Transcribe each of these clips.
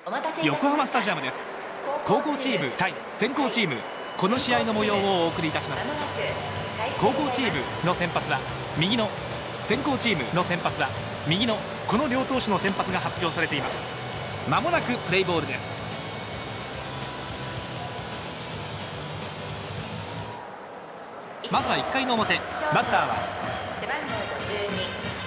横浜スタジアムです。高校チーム対先攻チーム、この試合の模様をお送りいたします。高校チームの先発は右の、先攻チームの先発は右の、この両投手の先発が発表されています。まもなくプレイボールです。まずは1回の表、バッターは背番号52、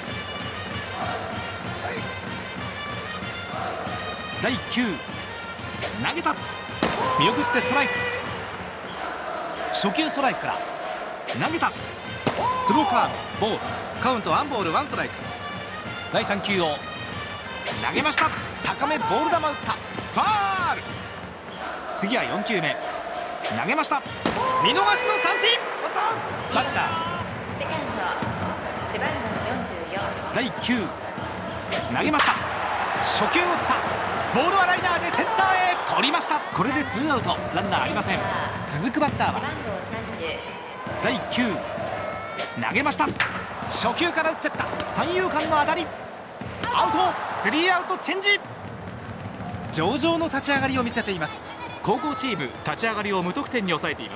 第1球投げた、見送ってストライク。初球ストライクから投げた、スローカーブ、ボール、カウントワンボールワンストライク。第3球を投げました。高めボール球打った、ファール。次は4球目投げました。見逃しの三振。バッターセカンド背番号44、 第1球投げました。初球打った、ボールはライナーでセンターへ取りました。これでツーアウト、ランナーありません。続くバッターは背番号30、 第1球投げました。初球から打っていった、三遊間の当たり、アウト。スリーアウトチェンジ。上々の立ち上がりを見せています。高校チーム、立ち上がりを無得点に抑えています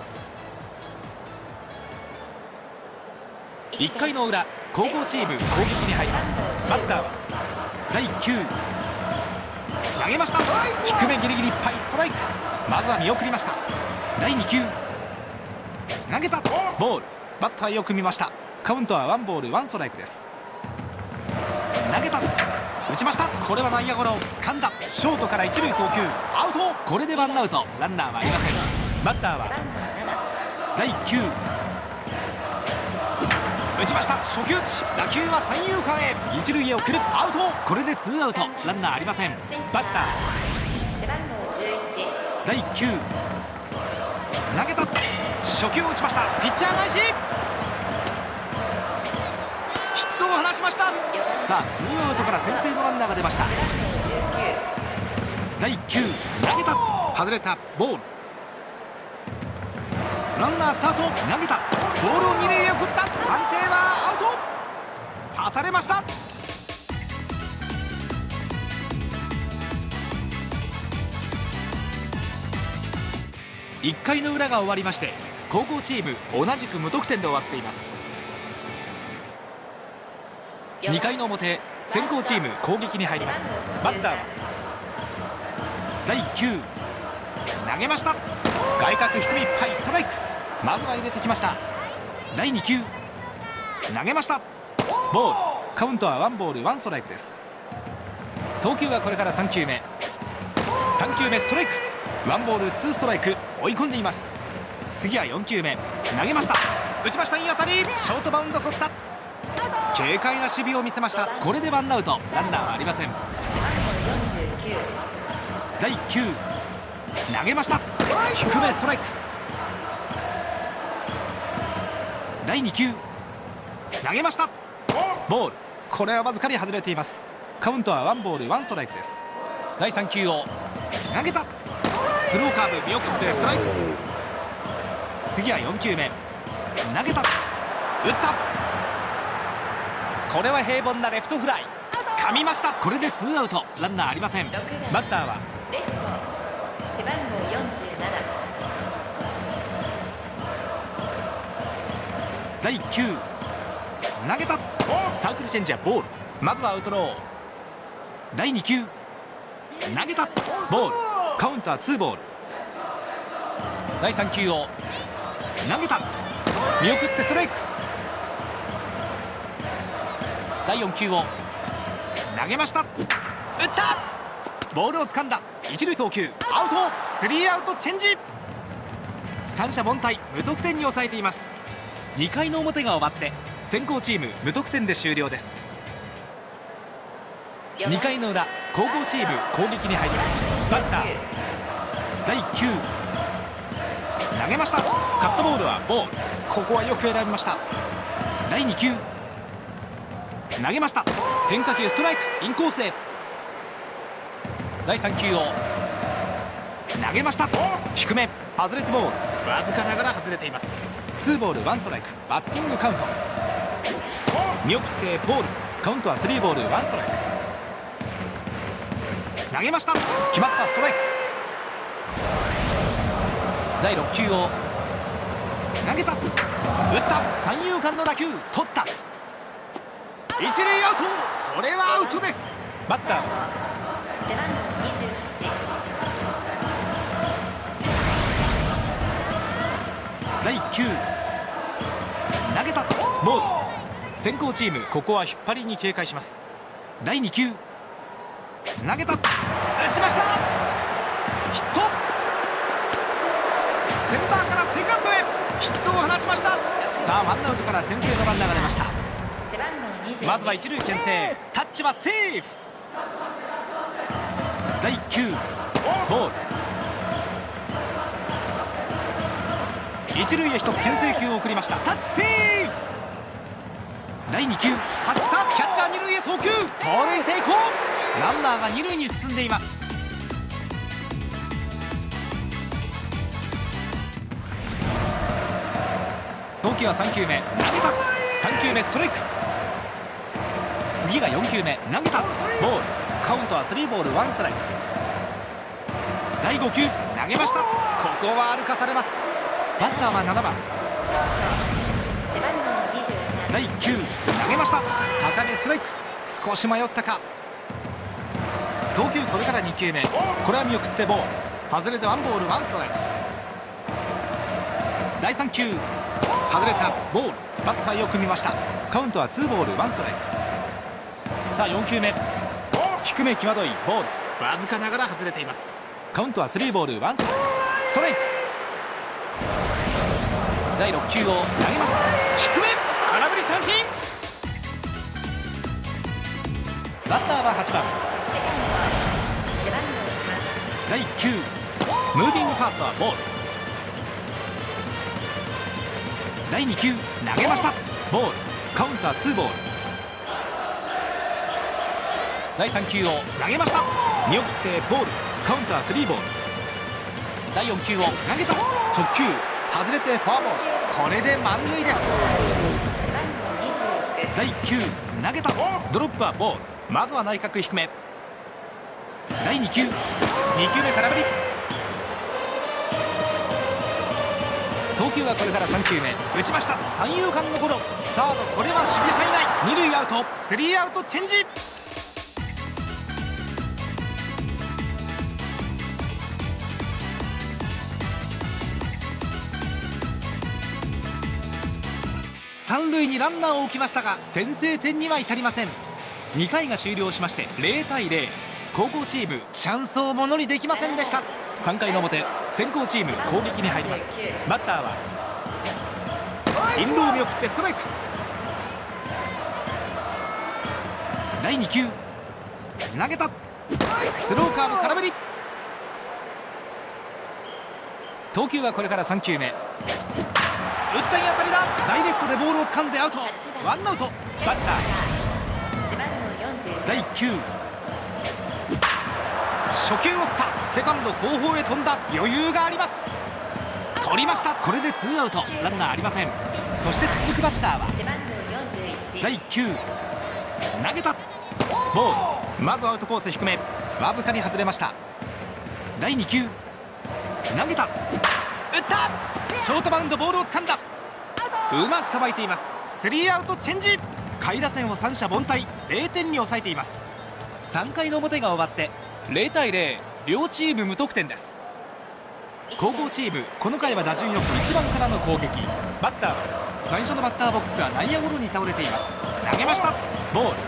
。1回の裏、高校チーム攻撃に入ります。バッターは第1球投げました。低めギリギリいっぱい、ストライク。まずは見送りました。第2球投げた、ボール。バッターよく見ました。カウントはワンボールワンストライクです。投げた、打ちました。これは内野ゴロ、掴んだ。ショートから一塁送球、アウト。これでワンアウト、ランナーはありません。バッターは第1球打ちました。初球打ち、打球は三遊間へ、一塁へ送る、アウト。これでツーアウト、ランナーありません。バッター背番号11、 第1球投げた、初球を打ちました。ピッチャー返し、ヒットを放ちました。さあツーアウトから先制のランナーが出ました。第1球投げた、外れた、ボール。ランナースタート、投げた、ボールを二塁へ送った、判定はアウト。刺されました。1回の裏が終わりまして、高校チーム同じく無得点で終わっています。2回の表、先攻チーム攻撃に入ります。バッターは第1球投げました。外角低めいっぱい、ストライク。まずは入れてきました。第2球投げました。ボール。カウントはワンボールワンストライクです。投球はこれから3球目。3球目ストライク。ワンボールツーストライク、追い込んでいます。次は4球目投げました。打ちました。いい当たり、ショートバウンド取った。軽快な守備を見せました。これでワンアウト、ランナーはありません。第1球投げました。低めストライク。第2球投げました。ボール。これはわずかに外れています。カウントはワンボールワンストライクです。第3球を投げた。スローカーブ見送ってストライク。次は4球目投げた、打った。これは平凡なレフトフライ、掴みました。これでツーアウト、ランナーありません。バッターはレフト背番号47、 第1球投げた。サークルチェンジャー、ボール。まずはアウトロー。第2球投げた、ボール。カウントはツーボール。第3球を投げた、見送ってストライク。第4球を投げました。打った。ボールを掴んだ。一塁送球、アウト。スリーアウトチェンジ。三者凡退、無得点に抑えています。2回の表が終わって先攻チーム無得点で終了です。2回の裏、高校チーム攻撃に入ります。バッター第1球投げました。カットボールはボール。ここはよく選びました。第2球投げました。変化球ストライク、インコースへ。第3球を投げました。低め外れてボール。わずかながら外れています。ツーボールワンストライク、バッティングカウント。見送ってボール。カウントはスリーボールワンストライク。 投げました。決まった。ストライク。第6球を投げた。打った。三遊間の打球取った。一塁アウト。これはアウトです。バッター背番号28。 第1球投げた。ボール。先行チームここは引っ張りに警戒します。第2球投げた。打ちました。ヒット。センターからセカンドへヒットを放ちました。さあワンアウトから先制のランナーが出ました。まずは一塁牽制。タッチはセーフ。第1球ボール。一塁へ一つ牽制球を送りました。タッチセーフ。第2球走った。キャッチャー二塁へ送球。盗塁成功。ランナーが二塁に進んでいます。投球は3球目投げた。3球目ストライク。次が4球目投げた。ボール。カウントは3ボール1ストライク。第5球投げました。ここは歩かされます。バッターは7番。第1球投げました。高めストライク。少し迷ったか。投球これから2球目。これは見送ってボール。外れて1ボール1ストライク。第3球外れた。ボール。バッターよく見ました。カウントは2ボール1ストライク。さあ4球目低め際どいボール。わずかながら外れています。カウントは3ボール1ストライク。ストライク。第6球を投げました。低め空振り三振。バッターは8番。第1球ムービングファーストはボール。第2球投げました。ボール。カウントは2ボール。第3球を投げました。見送ってボール。カウントは3ボール。第4球を投げた。直球外れてフォアボール。これで満塁です。第1球投げた。ドロップはボール。まずは内角低め。第2球2球目空振り。投球はこれから3球目打ちました。三遊間のゴロ。サードこれは守備範囲内。二塁アウト。スリーアウトチェンジ。三塁にランナーを置きましたが先制点には至りません。2回が終了しまして0対0。後攻チームチャンスをものにできませんでした。3回の表先攻チーム攻撃に入ります。バッターはインローを見送ってストライク。第2球投げた。スローカーブ空振り。投球はこれから3球目。打ったい当たりだ。ダイレクトでボールを掴んでアウト。ワンアウト。バッター第1球初球を打った。セカンド後方へ飛んだ。余裕があります。取りました。これで2アウト。ランナーありません。そして続くバッターは第1球投げた。ボール。まずアウトコース低め。わずかに外れました。第2球投げた。打った。ショートバウンドボールを掴んだ。うまくさばいています。スリーアウトチェンジ。下位打線を三者凡退。0点に抑えています。3回の表が終わって0対0。両チーム無得点です。後攻チームこの回は打順よく1番からの攻撃。バッターは最初のバッターボックスは内野ゴロに倒れています。投げました。ボール。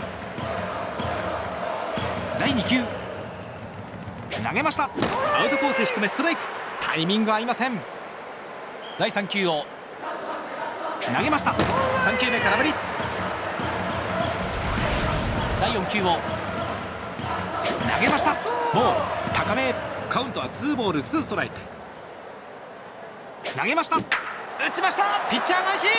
第2球投げました。アウトコース低めストライク。タイミング合いません。第3球を投げました。3球目空振り。第4球を投げました。ボール。高め。カウントは2ボール2ストライク。投げました。打ちました。ピッチャー返し。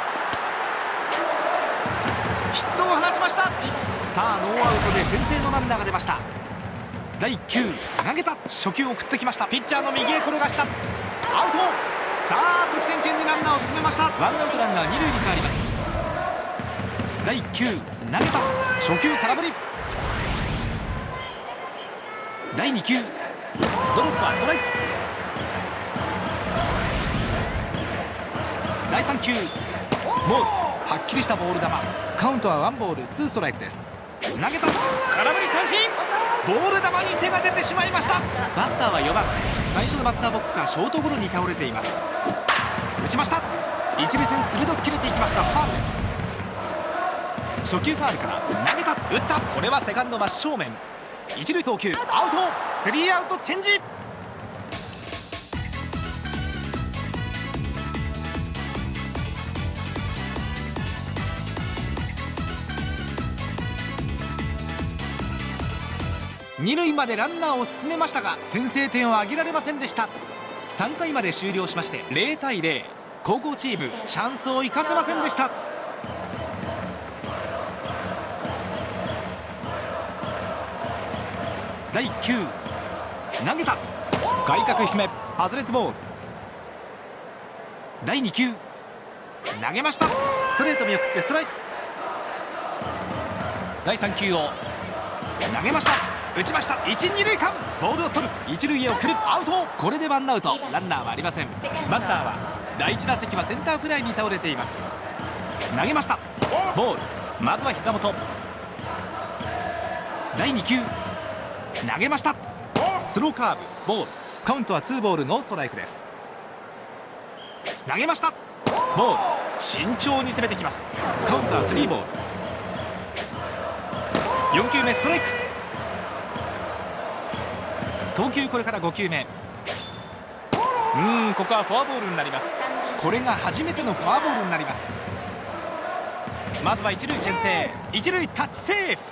ヒットを放ちました。さあノーアウトで先制のランナーが出ました。第1球投げた。初球を送ってきました。ピッチャーの右へ転がした。アウト。さあ得点圏にランナーを進めました。ワンアウトランナー2塁に変わります。第1球投げた。初球空振り。 第2球ドロップはストライク。第3球ボール、はっきりしたボール球。カウントはワンボールツーストライクです。投げた、空振り三振。ボール球に手が出てしまいました。バッターは4番。最初のバッターボックスはショートゴロに倒れています。打ちました。一塁線鋭く切れていきました。ファウルです。初球ファウルから投げた、打った。これはセカンド真正面。一塁送球アウト。スリーアウトチェンジ。二塁までランナーを進めましたが先制点を挙げられませんでした。3回まで終了しまして0対0。後攻チームチャンスを生かせませんでした。第1球投げた、外角低め、外れてボール。第2球投げました。ストレート見送ってストライク。第3球を投げました。打ちました。1、2塁間、ボールを取る。一塁へ送る、アウト。これでワンアウト、ランナーはありません。バッターは第1打席はセンターフライに倒れています。投げました。ボール、まずは膝元。第2球投げました。スローカーブ、ボール。カウントはツーボールノーストライクです。投げました。ボール、慎重に攻めてきます。カウントはスリーボール。4球目ストライク。投球これから5球目。ここはフォアボールになります。これが初めてのフォアボールになります。まずは一塁牽制、一塁タッチセーフ。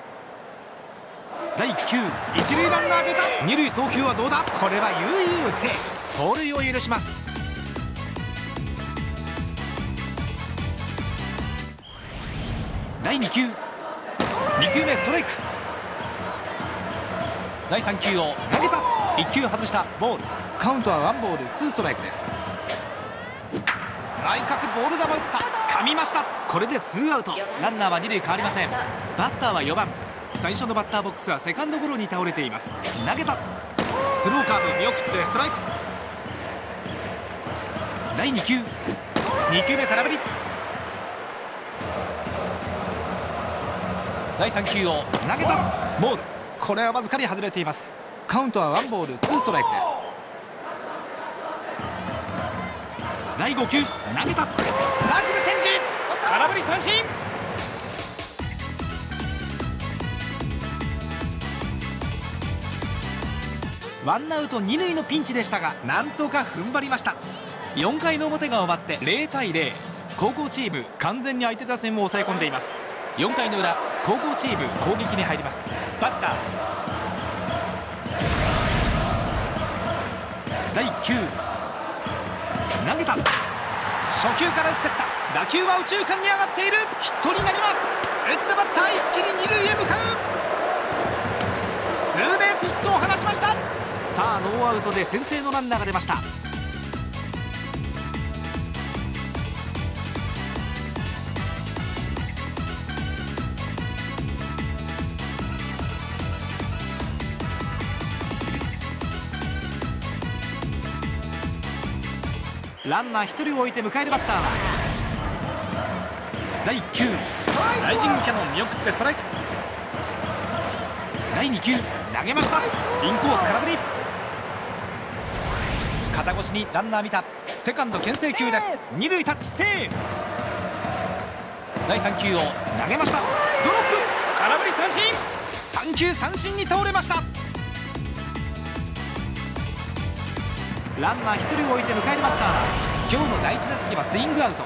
第1球一塁ランナー出た。二塁送球はどうだ。これは悠々セーフ。盗塁を許します。第2球2球目ストライク。第3球を投げた。1球外したボール。カウントはワンボールツーストライクです。内角ボール球打った。掴みました。これでツーアウト。ランナーは2塁変わりません。バッターは4番。最初のバッターボックスはセカンドゴロに倒れています。投げた。スローカーブ見送ってストライク。第2球2球目空振り。第3球を投げた。ボール、これはわずかに外れています。カウントはワンボールツーストライクです。第5球投げた。サークルチェンジ、空振り三振。ワンアウト2塁のピンチでしたがなんとか踏ん張りました。4回の表が終わって0対0。後攻チーム完全に相手打線を抑え込んでいます。4回の裏、後攻チーム攻撃に入ります。バッター第1球投げた。初球から打ってった。打球は右中間に上がっている。ヒットになります。打ったバッター一気に2塁へ向かう。ツーベースヒットを放ちました。さあノーアウトで先制のランナーが出ました。ランナー1人を置いて迎えるバッターは第1球ライジングキャノン見送ってストライク。第2球投げました。インコース空振り。肩越しにランナー見た。セカンド牽制球です。二塁タッチセーフ。第3球を投げました。ドロップ、空振り三振。3球三振に倒れました。ランナー1人を置いて迎えるバッターは今日の第1打席はスイングアウト。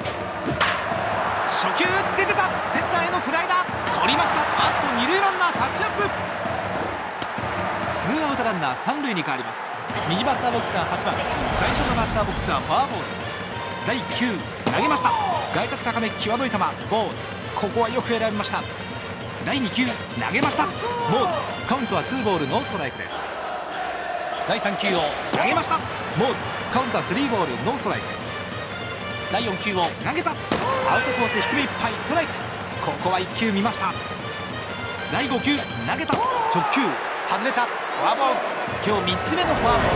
初球打って出た。センターへのフライだ。取りました。あと2塁ランナータッチアップ。ツーアウトランナー3塁に変わります。右バッターボックスは8番。最初のバッターボックスはフォアボール。第1球投げました。外角高め際どい球、ボール。ここはよく選びました。第2球投げました。ボール。カウントはツーボールノーストライクです。第3球を投げました。ボール。カウントはスリーボールノーストライク。第4球を投げた。アウトコース低めいっぱいストライク。ここは1球見ました。第5球投げた。直球外れた。フォアボール。今日3つ目のフォアボール。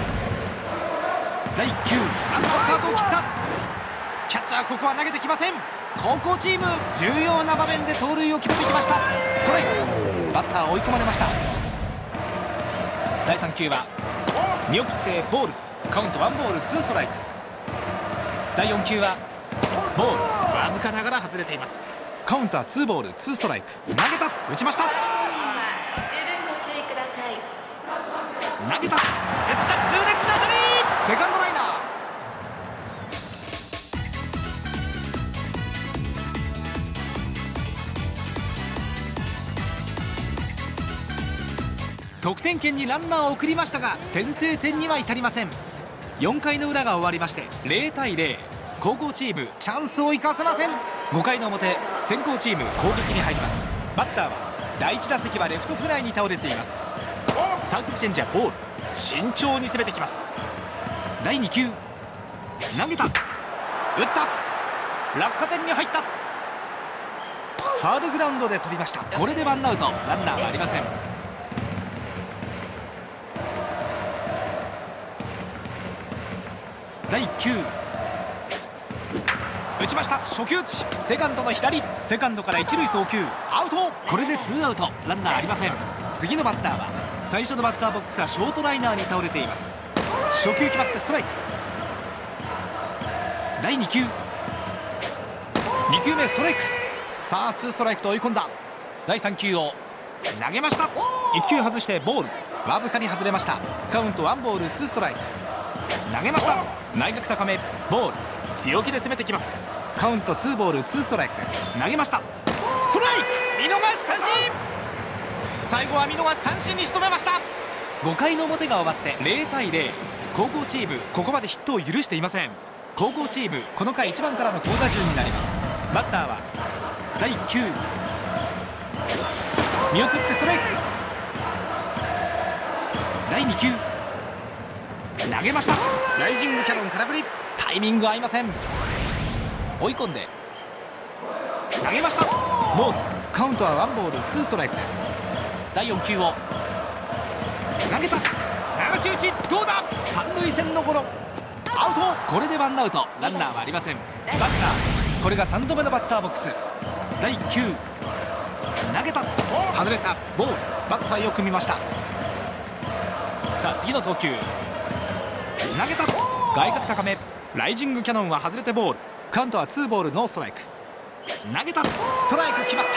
第9、ランナースタートを切った。キャッチャーここは投げてきません。高校チーム重要な場面で盗塁を決めてきました。ストライク。バッター追い込まれました。第3球は見送ってボール。カウント1ボール2ストライク。第4球はボール。わずかながら外れています。カウントは2ボール2ストライク。投げた。打ちました。 十分ご注意ください。 投げた。打った。痛烈な当たり。セカンドライナー。得点圏にランナーを送りましたが先制点には至りません。4回の裏が終わりまして0対0。高校チームチャンスを生かせません。5回の表、先攻チーム攻撃に入ります。バッターは第1打席はレフトフライに倒れています。サークルチェンジャーボール。慎重に攻めてきます。第2球投げた。打った。落下点に入った。ファウルグラウンドで取りました。これでワンアウト。ランナーはありません。第1球打ちました。初球打ち。セカンドの左。セカンドから一塁送球。アウト。これで2アウト。ランナーありません。次のバッターは最初のバッターボックスはショートライナーに倒れています。初球決まってストライク。第2球2球目ストライク。さあ2ストライクと追い込んだ。第3球を投げました。1球外してボール。わずかに外れました。カウント1ボール2ストライク。投げました。内角高めボール。強気で攻めてきます。カウント2ボール2ストライクです。投げました。ストライク。見逃し三振。最後は見逃し三振に仕留めました。5回の表が終わって0対0。高校チームここまでヒットを許していません。高校チームこの回1番からの好打順になります。バッターは第1球見送ってストライク。第2球投げました。ライジングキャノン空振り。タイミング合いません。追い込んで投げました。ボール。カウントは1ボール2ストライクです。第4球を投げた。流し打ち。どうだ。三塁線のゴロ。アウト。これで1アウト。ランナーはありません。バッターこれが3度目のバッターボックス。第1球投げた。外れた。ボール。バッターよく見ました。さあ次の投球投げた。外角高め。ライジングキャノンは外れてボール。カウントは2ボールノーストライク。投げた。ストライク決まった。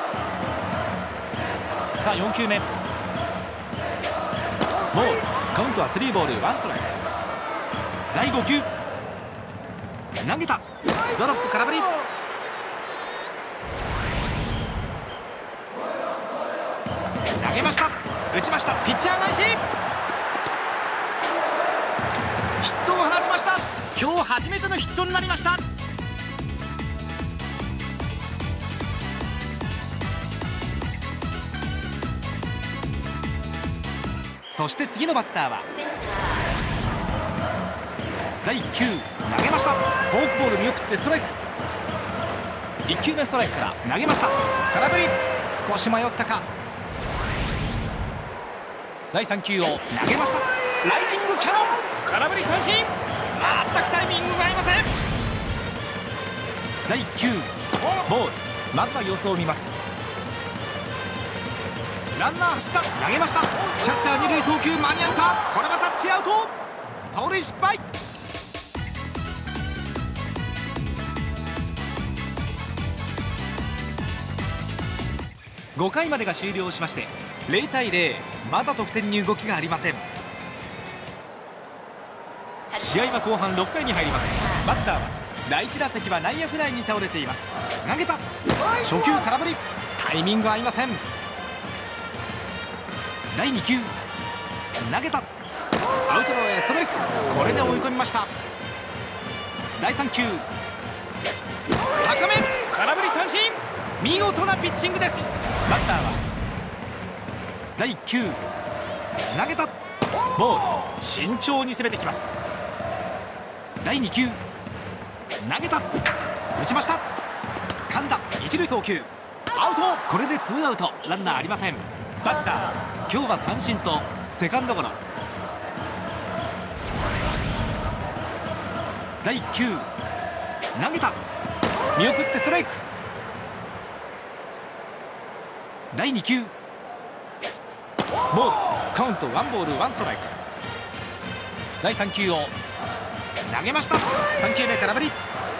さあ4球目ボール。カウントは3ボール1ストライク。第5球投げた。ドロップ空振り。投げました。打ちました。ピッチャー返し。ヒットを放ちました。今日初めてのヒットになりました。そして次のバッターは第1球投げました。フォークボール見送ってストライク。1球目ストライクから投げました。空振り。少し迷ったか。第3球を投げました。ライジングキャノン空振り三振。全くタイミングが合いません。第1球ボール。まずは様子を見ます。ランナー走った。投げました。キャッチャー二塁送球間に合うか。これはタッチアウト。盗塁失敗。5回までが終了しまして0対0。まだ得点に動きがありません。試合は後半6回に入ります。バッターは第1打席は内野フライに倒れています。投げた。初球空振り。タイミング合いません。第2球投げた。アウトローへストライク。これで追い込みました。第3球高め空振り三振。見事なピッチングです。バッターは第1球投げた。ボール。慎重に攻めてきます。第2球投げた。打ちました。掴んだ。一塁送球アウト。これで2アウト。ランナーありません。 バッター今日は三振とセカンドゴロ。第1球投げた、見送ってストライク。第2球ボール、カウントワンボールワンストライク。第3球を投げました。3球目空振り。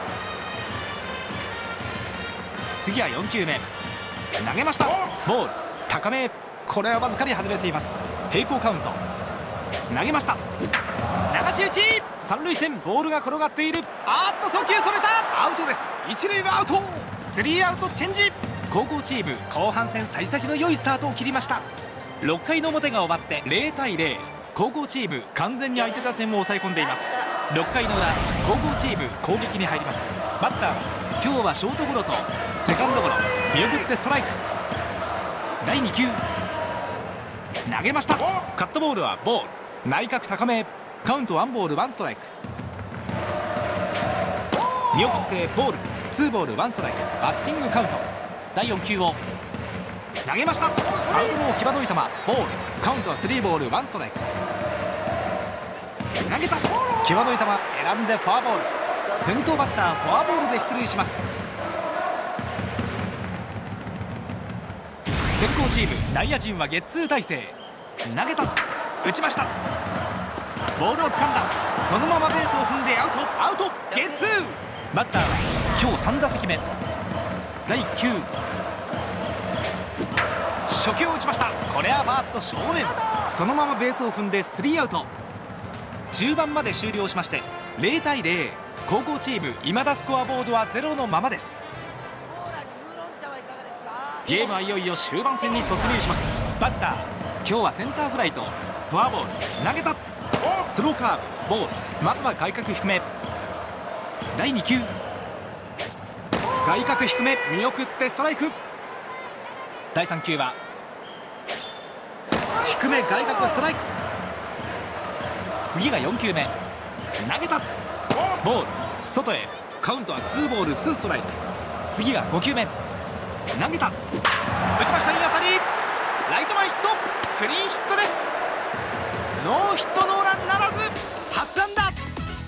次は4球目投げました。ボール高め、これはわずかに外れています。平行カウント。投げました。流し打ち、三塁線ボールが転がっている。送球それた、アウトです。一塁はアウト。スリーアウトチェンジ。高校チーム後半戦幸先の良いスタートを切りました。6回の表が終わって0対0。高校チーム完全に相手打線を抑え込んでいます。6回の裏、高校チーム攻撃に入ります。バッターは今日はショートゴロとセカンドゴロ、見送ってストライク。第2球投げました。カットボールはボール、内角高め、カウントワンボールワンストライク。見送ってボール、ツーボールワンストライク。バッティングカウント。第4球を投げました。アウトロー際どい球、ボール、カウントはスリーボールワンストライク。投げた、際どい球選んでフォアボール。先頭バッターフォアボールで出塁します。先攻チーム内野陣はゲッツー体勢。投げた、打ちました。ボールを掴んだ、そのままベースを踏んでアウト、ゲッツー。バッターは今日3打席目。第1球初球を打ちました。これはファースト正面、そのままベースを踏んでスリーアウト。中盤まで終了しまして0対0。高校チーム未だスコアボードは0のままです。ゲームはいよいよ終盤戦に突入します。バッター今日はセンターフライとフォアボール。投げた、スローカーブ、ボール、まずは外角低め。第2球外角低め、見送ってストライク。第3球は低め外角ストライク。次が4球目投げた、ボール外へ、カウントはツーボールツーストライク。次が5球目投げた、打ちました。いい当たり、ライト前ヒット、クリーンヒットです。ノーヒットノーランならず、初安打。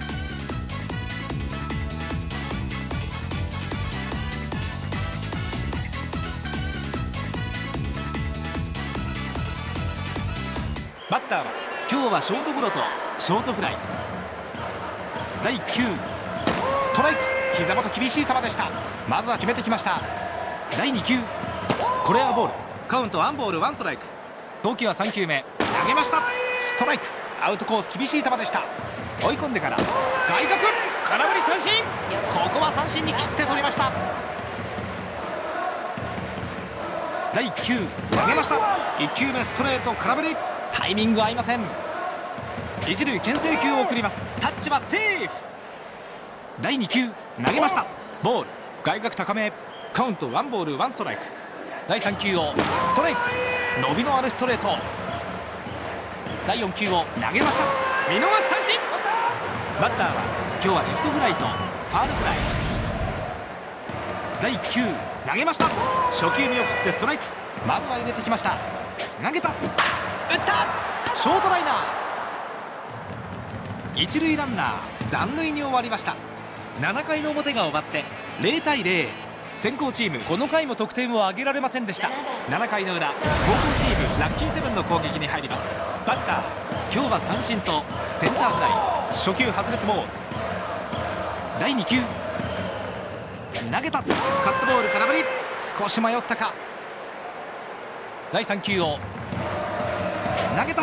バッターは今日はショートゴロとショートフライ。第1球ストライク、膝元厳しい球でした。まずは決めてきました。第2球これはボール、カウントワンボールワンストライク。投球は3球目投げました。ストライク、アウトコース厳しい球でした。追い込んでから外角、空振り三振。ここは三振に切って取りました。第1球投げました。1球目ストレート空振り、タイミング合いません。一塁牽制球を送ります。タッチはセーフ。第2球投げました。ボール、外角高め、カウントワンボールワンストライク。第3球をストライク、伸びのあるストレート。第4球を投げました。見逃し三振。バッターは今日はレフトフライとファウルフライ。第1球投げました。初球見送ってストライク。まずは入れてきました。投げた、打った、ショートライナー。一塁ランナー残塁に終わりました。7回の表が終わって0対0。先攻チームこの回も得点を挙げられませんでした。7回の裏、高校チームラッキーセブンの攻撃に入ります。バッター今日は三振とセンターフライ。初球外れてボール。第2球投げた、カットボール空振り、少し迷ったか。第3球を投げた、打った、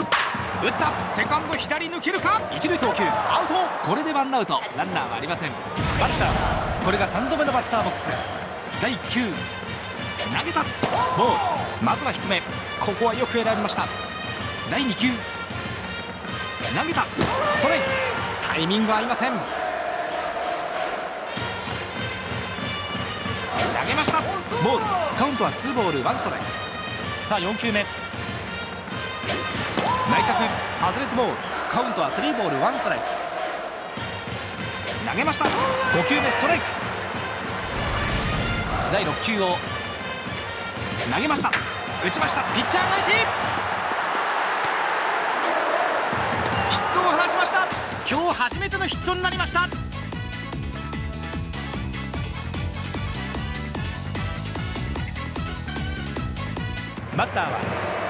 セカンド左抜けるか。一塁送球アウト。これでワンアウト、ランナーはありません。バッターはこれが3度目のバッターボックス。第1球投げた、ボール、まずは低め、ここはよく選びました。第2球投げた、ストレート、タイミング合いません。投げました、ボール、カウントはツーボールワンストライク。さあ4球目内角外れてボール、カウントはスリーボールワンストライク。投げました。5球目ストライク。第6球を投げました、打ちました、ピッチャー返し、ヒットを放ちました。今日初めてのヒットになりました。バッターは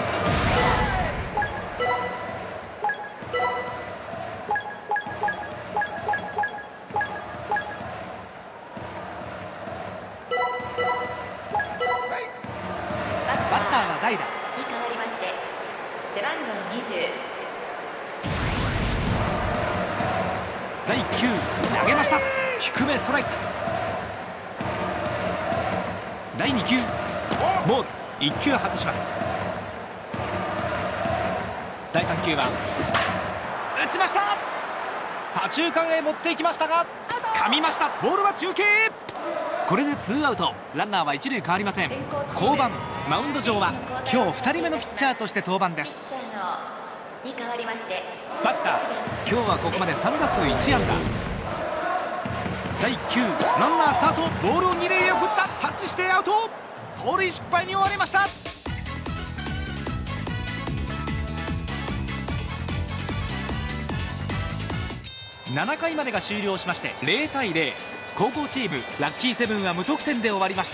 代打に変わりまして背番号20 第1球投げました。低めストライク。第2球ボール、1球外します。第3球は打ちました。左中間へ持っていきましたが掴みました。ボールは中継。これでツーアウト、ランナーは一塁変わりません。降板、マウンド上は今日2人目のピッチャーとして登板です。 に変わりましてバッター、今日はここまで3打数1安打。第1球ランナースタート、ボールを2塁へ送った。タッチしてアウト。盗塁失敗に終わりました。7回までが終了しまして0対0、高校チームラッキーセブンは無得点で終わりました。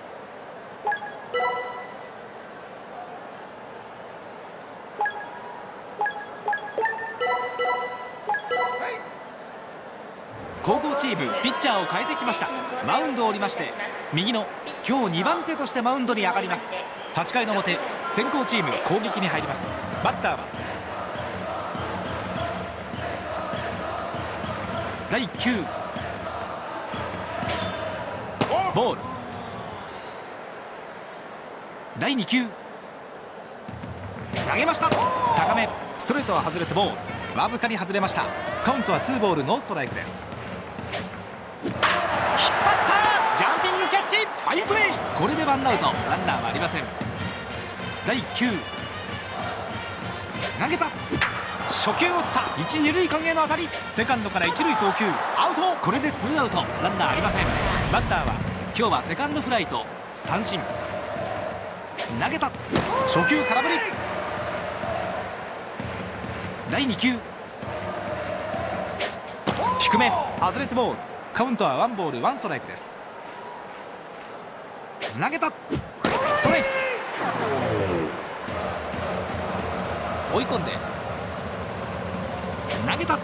高校チームピッチャーを変えてきました。マウンドを降りまして右の今日2番手としてマウンドに上がります。8回の表、先攻チーム攻撃に入ります。バッターは第1球ボール、第2球投げました。高めストレートは外れてボール、わずかに外れました。カウントは2ボールノーストライクです。引っ張ったジャンピングキャッチ、ファインプレー。これでワンアウト、ランナーはありません。第1球投げた、初球を打った。1、2塁間への当たり、セカンドから1塁送球アウト。これでツーアウト、ランナーありません。バッターは今日はセカンドフライと三振。投げた、初球空振り。第2球低め外れてボール、カウントはワンボールワンストライクです。投げた、ストライク。追い込んで投げた、打った、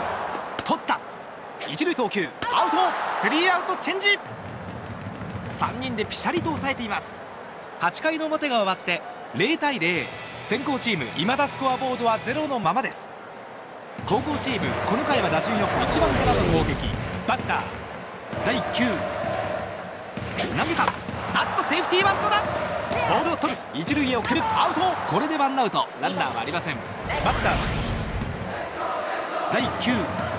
取った、一塁送球アウト。スリーアウトチェンジ。3人でピシャリと抑えています。8回の表が終わって0対0、先攻チーム未だスコアボードは0のままです。後攻チームこの回は打順よく1番からの攻撃。バッター第1球投げた、あっとセーフティーバントだ。ボールを取る、一塁へ送るアウト。これでワンアウト、ランナーはありません。バッターは第1球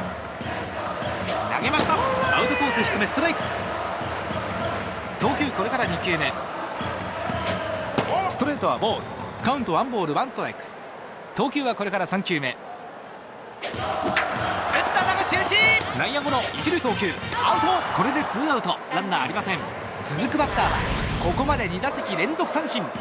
投げました。アウトコース低めストライク。投球これから2球目、ストレートはボール、カウントワンボールワンストライク。投球はこれから3球目、打った流し打ち、内野ゴロ、一塁送球アウト。これでツーアウト、ランナーありません。続くバッターはここまで2打席連続三振。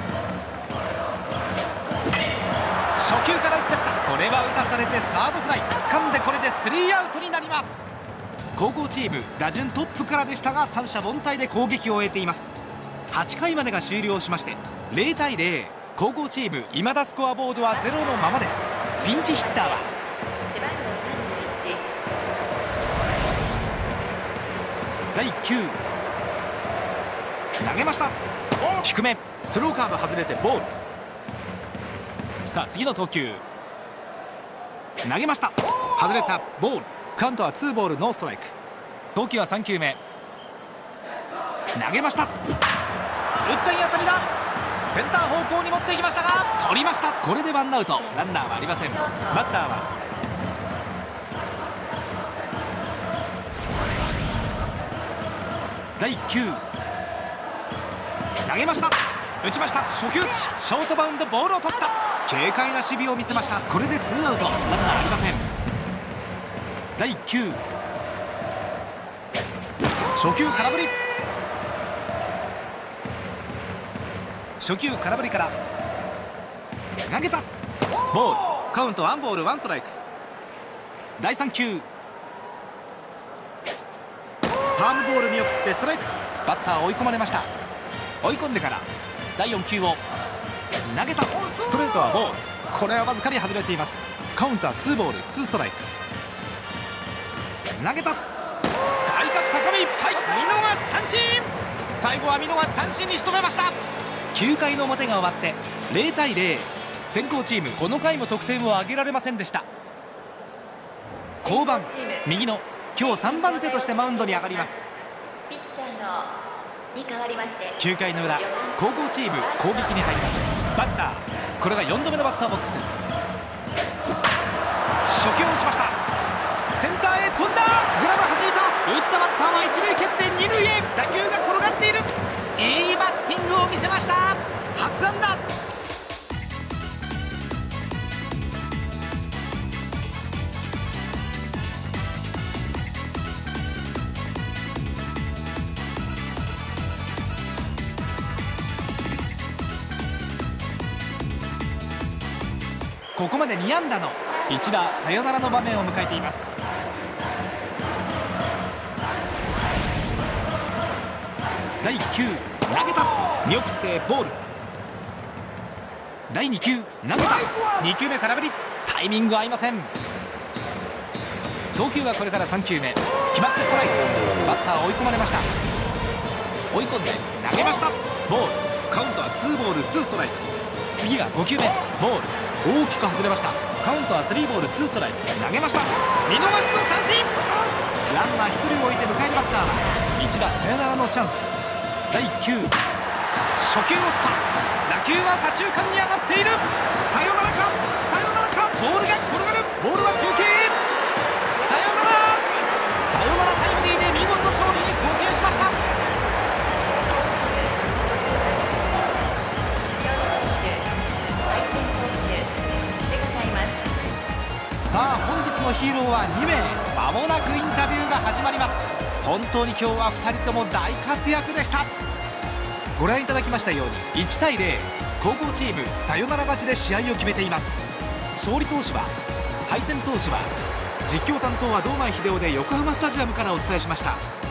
初球から打ってった、これは打たされてサードフライ。掴んでこれでスリーアウトになります。後攻チーム打順トップからでしたが三者凡退で攻撃を終えています。8回までが終了しまして0対0、後攻チーム未だスコアボードは0のままです。ピンチヒッターは背番号31 第1球投げました。低めスローカーブ外れてボール。さあ次の投球投げました、外れたボール。カウントは2ボールノーストライク。投球は3球目投げました、打ったいい当たりだ。センター方向に持っていきましたが取りました。これでワンアウト、ランナーはありません。バッターは第1球投げました、打ちました。初球打ち、ショートバウンド、ボールを取った。軽快な守備を見せました。これでツーアウト、ランナーありません。第1球初球空振り、 初球空振りから投げたボール。カウント1ボール1ストライク。第3球パームボール見送ってストライク。バッター追い込まれました。追い込んでから第4球を投げたストレートはボール。これはわずかに外れています。カウントは2ボール2ストライク。投げた外角高めいっぱい、見逃し三振。最後は見逃し三振に仕留めました。9回の表が終わって0対0。先攻チームこの回も得点を挙げられませんでした。降板右の今日3番手としてマウンドに上がります。 ピッチャーのに代わりまして 9回の裏、後攻チーム攻撃に入ります。バッターこれが4度目のバッターボックス。初球を打ちました。センターへ飛んだ。グラブ弾いた。打ったバッターは一塁蹴って二塁へ。打球が転がっている。いいバッティングを見せました。初安打。ここまで2安打の一打サヨナラの場面を迎えています。第1球投げた。見送ってボール。第2球投げた。2球目空振り。タイミング合いません。投球はこれから3球目。決まってストライク。バッター追い込まれました。追い込んで投げました。ボール。カウントは2ボール2ストライク。次が5球目ボール。大きく外れました。カウントは3ボール2ストライク。投げました。見逃しの三振。ランナー1人を置いて迎えるバッターは一打サヨナラのチャンス。第1球初球を打った。打球は左中間に上がっている。サヨナラかサヨナラか。ボールが転がる。ボールは中継へ。サヨナラサヨナラタイムリーで見事勝利に貢献しました。さあ本日のヒーローは2名。間もなくインタビューが始まります。本当に今日は2人とも大活躍でした。ご覧いただきましたように1対0、後攻チームサヨナラ勝ちで試合を決めています。勝利投手は敗戦投手は実況担当は堂前秀夫で横浜スタジアムからお伝えしました。